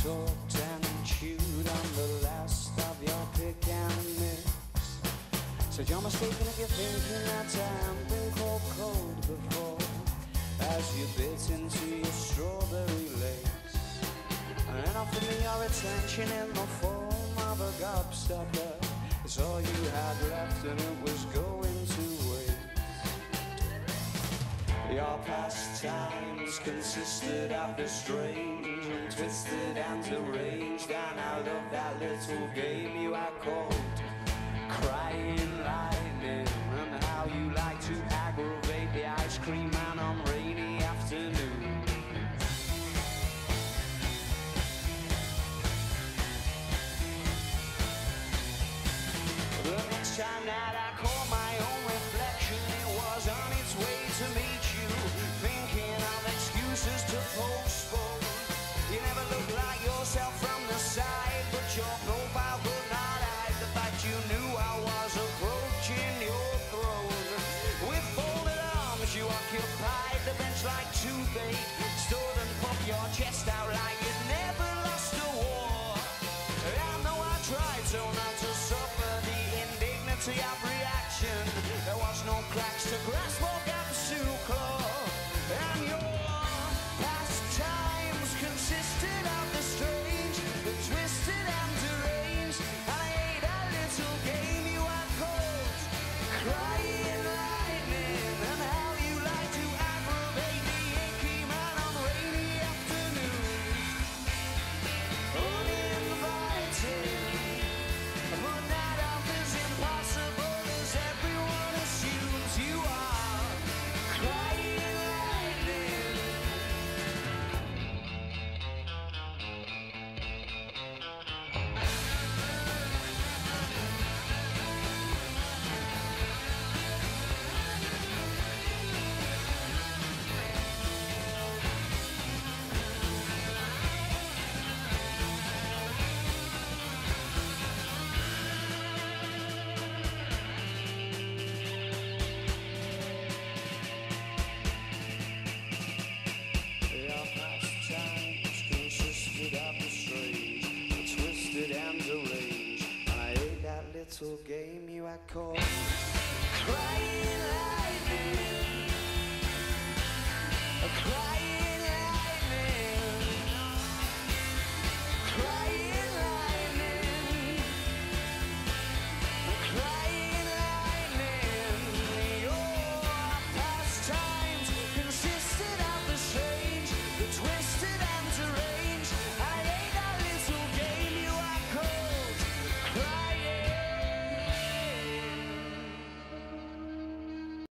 talked and chewed on the last of your pick and mix. Said you're mistaken if you're thinking that I haven't been cold before. As you bit into your strawberry lace, and offered me your attention in the form of a gobstopper. It's all you had left and it was going to waste. Your pastimes consisted of the strange and twisted and deranged, and I love that little game you had called Crying Lightning, and how you like to aggravate the ice cream man on rainy afternoons. The next time that I caught my own reflection, it was on its way to meet you, thinking of excuses to postpone. You never looked like yourself from the side, but your profile could not hide the fact you knew I was approaching your throne. With folded arms you occupied the bench like toothache, stood and puffed your chest out like you'd never lost a war. I know I tried so not to suffer the indignity of reaction. There was no cracks to grasp or gaps to claw, and your pastimes consisted of the strange, the twisted and deranged, and I ate a little game you had called Crying Lightning, and how you like to aggravate the achy man on rainy afternoons. Uninvited, but that offers impossible as everyone assumes you are Crying Lightning. Your pastimes consisted of the strange, the twisted and deranged, and I ate that little game you had called